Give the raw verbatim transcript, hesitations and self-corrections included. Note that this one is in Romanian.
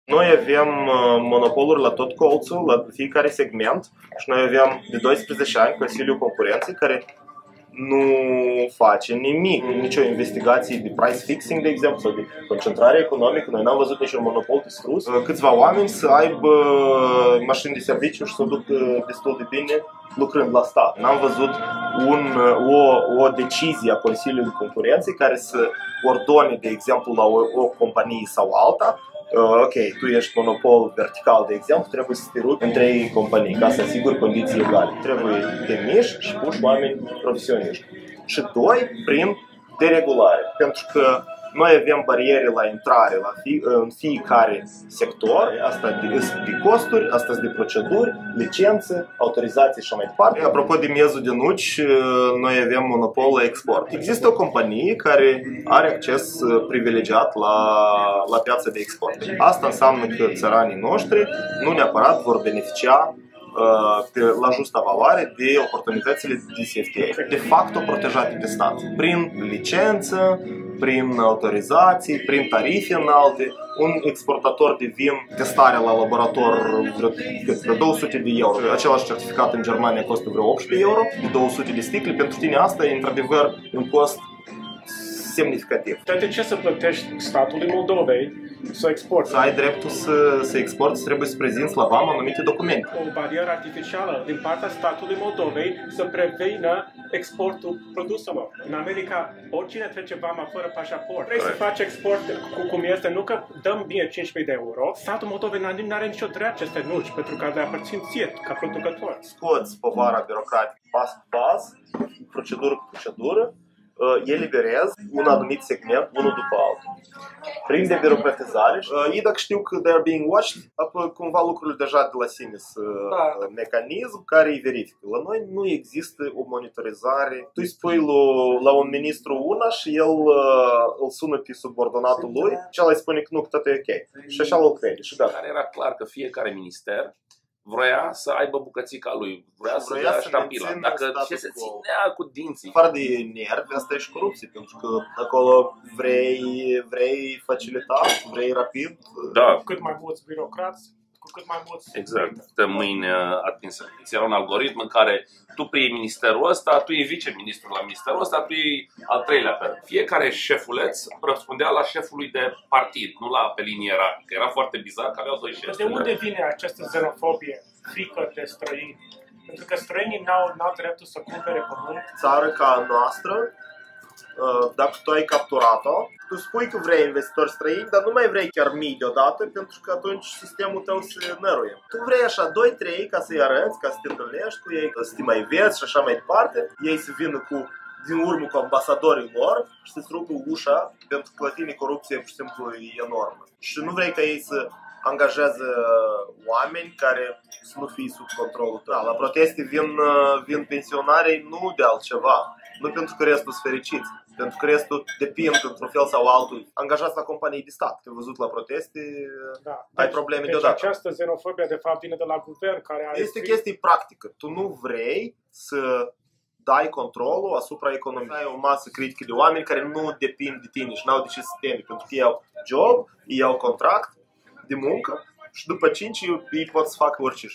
Noi avem monopoluri la tot colțul, la fiecare segment și noi avem de doisprezece ani Consiliul Concurenței care nu face nimic, nicio investigație de price fixing, de exemplu, sau de concentrare economică. Noi n-am văzut niciun monopol distrus. Câțiva oameni să aibă mașini de serviciu și să o duc destul de bine lucrând la stat. N-am văzut un, o, o decizie a Consiliului Concurenței care să ordone, de exemplu, la o, o companie sau alta: ok, tu ești monopol vertical, de exemplu, trebuie să te rupi în trei companii ca să asiguri condiții egale. Trebuie te miști și puși oameni profesioniști. Și doi, prin deregulare, pentru că noi avem bariere la intrare la fi, în fiecare sector, asta de, de costuri, asta de proceduri, licențe, autorizații și așa mai departe. Apropo de miezul de nuci, noi avem monopol la export. Există o companie care are acces privilegiat la, la piața de export. Asta înseamnă că țăranii noștri nu neapărat vor beneficia Pe, la justa valoare de oportunitățile de C F T A, de fapt protejate de stat, prin licență, prin autorizații, prin tarife înalte. Un exportator de vin, testarea la laborator vreo două sute de euro. Același certificat în Germania costă vreo optsprezece euro, de două sute de sticle. Pentru tine asta e într-adevăr un cost semnificativ. De ce să plătești statului Moldovei să exporți? Să ai dreptul să, să exporți, trebuie să prezinți la vamă anumite documente. O barieră artificială din partea statului Moldovei să prevină exportul produselor. În America, oricine trece vama fără pașaport. Vrei să faci export cu cum este, nu că dăm bine cincisprezece de euro. Statul Moldovei nu are nicio drept aceste nuci, pentru că le aparțin ție, ca producător. Scoți povara birocratică pas cu pas, procedură cu procedură, eliberez un anumit segment, unul după altul. Prin debirocratizare, ei dacă știu că they are being watched, apoi cumva lucrurile deja de la sine sunt da. mecanism care îi verifică. La noi nu există o monitorizare. Tu îi spui la un ministru una și el îl sună pe subordonatul lui și el îi spune că nu, că tot e ok. Și așa îl crede. Și gata. Era clar că fiecare minister vroia să aibă bucățica lui, vroia să dea ștampila. Dacă ce se ținea cu dinții. Fără de nervi, asta e și corupție, pentru că acolo vrei, vrei facilitat, vrei rapid. Da. Cu cât mai mulți birocrați, cu cât mai mulți... Exact, de mâini atinsă. Era un algoritm în care tu preiei ministerul ăsta, tu iei viceministrul la ministerul ăsta, tu iei al treilea pe. Fiecare șefuleț răspundea la șefului de partid, nu la pe linie ierarhică. Era foarte bizar că aveau doi șefi. De unde vine această xenofobie, frică de străini? Pentru că străinii n-au, n-au dreptul să cumpere pământ. Țară ca a noastră, dacă tu ai capturat-o, tu spui că vrei investitori străini, dar nu mai vrei chiar mii deodată, pentru că atunci sistemul tău se năruie. Tu vrei așa doi trei ca să-i arăți, ca să te întâlnești cu ei, să te mai vezi și așa mai departe. Ei să vină cu, din urmă cu ambasadorii lor și să-ți rupă ușa, pentru că la tine corupția pur și simplu e enormă. Și nu vrei ca ei să angajează oameni care să nu fie sub controlul tău. Da, la proteste vin, vin pensionarii nu de altceva. Nu pentru că restul sunt fericiți, pentru că restul depind într-un fel sau altul angajați la companii de stat. Te-ai văzut la proteste, da. ai deci, probleme deci deodată. Această xenofobie de fapt vine de la guvern care are... Este o chestie practică. Tu nu vrei să dai controlul asupra economiei. Ai o masă critică de oameni care nu depind de tine și n-au de ce să teme, pentru că ei au job, ei au contract de muncă și după cinci ei pot să facă orice.